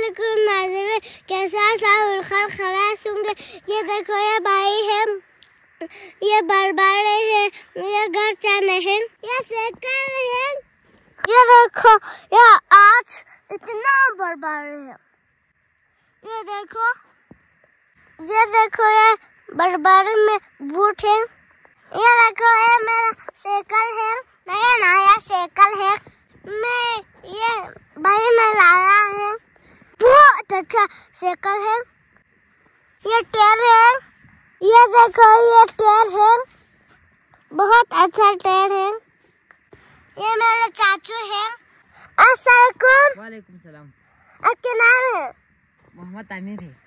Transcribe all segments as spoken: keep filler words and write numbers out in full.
अस्सलामुअलैकुम नाज़रीन, कैसा साल खलास होंगे। ये देखो ये भाई है, ये बरबारे है, ये घर चने हैं, ये सेकर है। ये देखो ये आज इतना बरबारे है। ये देखो ये देखो ये बरबारे में बूट है। ये देखो ये मेरा साइकिल है, नया नया साइकिल है। मैं ये भाई मैं लाया है, बहुत अच्छा साइकिल है। ये टायर है, ये देखो ये टायर है, बहुत अच्छा टायर है। ये मेरा चाचू है। अस्सलाम वालेकुम सलाम। आपके नाम है? मोहम्मद आमिर है।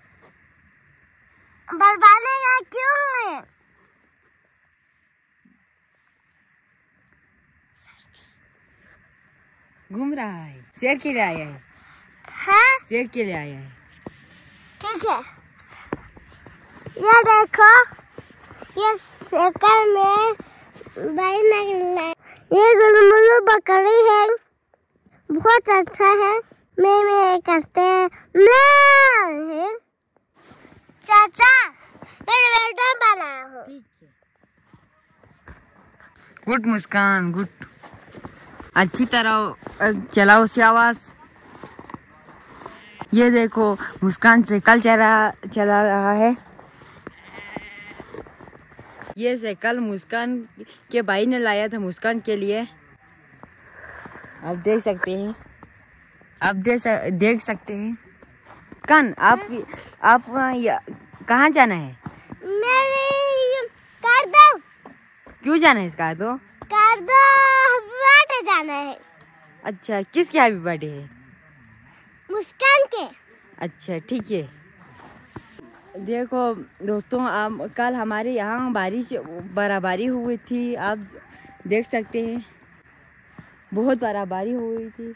बरबाने का क्यों है? घूम रहा है, शेर के लिए आया है। हाँ शेर के लिए आया है। ठीक है। ये देखो ये साइकिल में भाई ने ये गुलमुलु बकरी है, बहुत अच्छा है। मैं मैं करते हैं मैं चाचा मैं वेल्डर बनाया हूँ। Good Muskan, good. अच्छी तरह चलाओ से आवाज। ये देखो मुस्कान साइकिल चला चला रहा है। ये साइकिल मुस्कान के भाई ने लाया था मुस्कान के लिए। आप देख सकते हैं, आप देख देख सकते हैं। कान आप आप कहाँ जाना है? मेरी कर दो। क्यों जाना है इसका? तो कर दो बर्थडे जाना है। अच्छा, किसके हैप्पी बर्थडे है? मुस्कान के। अच्छा ठीक है। देखो दोस्तों, आप कल हमारे यहाँ बारिश बर्फबारी हुई थी। आप देख सकते हैं, बहुत बर्फबारी हुई थी।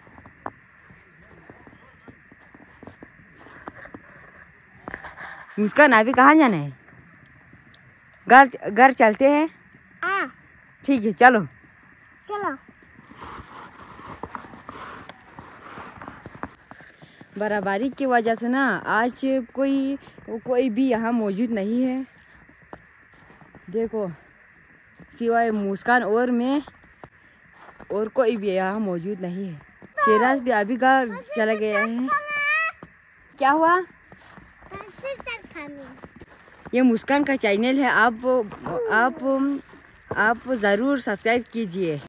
मुस्कान अभी कहाँ जाना है? घर घर चलते हैं। हाँ ठीक है, चलो चलो। बर्फबारी की वजह से ना आज कोई कोई भी यहाँ मौजूद नहीं है। देखो सिवाय मुस्कान और मैं, और कोई भी यहाँ मौजूद नहीं है। शेराज भी अभी घर चला गया है। क्या हुआ? ये मुस्कान का चैनल है, आप आप आप ज़रूर सब्सक्राइब कीजिए।